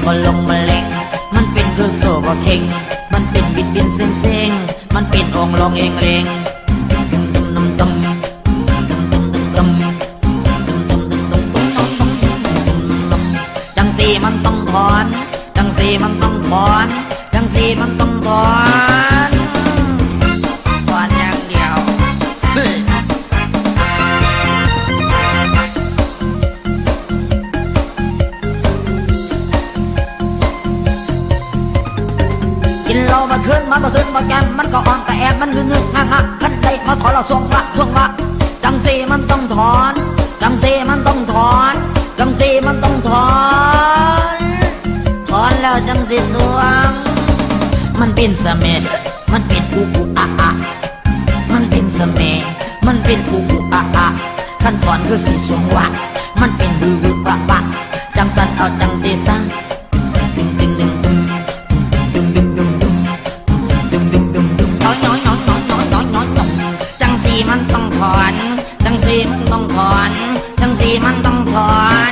บ่ลงมาเล็งมันเป็นคือโซ่บ่เข่งมันเป็นบิดเบี้ยนเซ็งมันเป็นองลงเองเลงจังสีมันต้องถอนจังสีมันต้องถอนจังสีมันต้องถอนถอนอย่างเดียวกินเหล้ามาขึ้นมันก็ซึ้งมาแกมมันก็อ่อนแต่แอบมันงึกงักงักขันใจมาถอนเราส่วงละจังสีมันต้องถอนจังสีมันต้องถอนจังสีมันต้องถอนถอนแล้วจังสีสวงมันเป็นเสม็ดมันเป็นอุอะอะมันเป็นเสม็ดมันเป็นอุอะอะขั้นถอนคือสีสวงวะมันเป็นดื้อปะปะจังสันเอาจังสีสังดึงดึงดึงดึงดึงดึงดึงดึงดึงดึงดึงดึงน้อยน้อยน้อยน้อยน้อยน้อยน้อยจังสีมันต้องถอนจังสีมันต้องถอนจังสีมันต้องถอน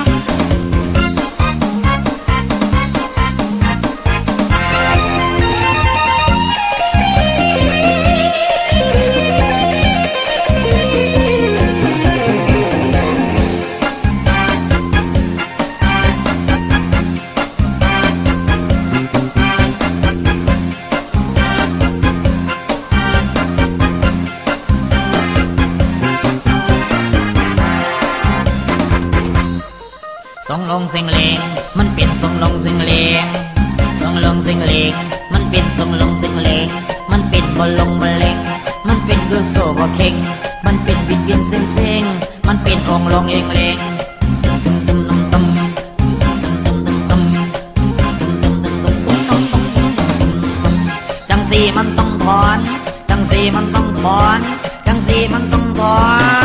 ทรงลงสิงเลงมันเป็นทรงลงสิงเลงทรงลงสิงเลงมันเป็นทรงลงสิงเลงมันเป็นบ่ลงบ่เล็งมันเป็นคือโซ่บ่เข่งมันเป็นบิดเบี้ยนเซ็งมันเป็นองลงเองเลงจังสีมันต้องถอนจังสีมันต้องถอนจังสีมันต้องถอน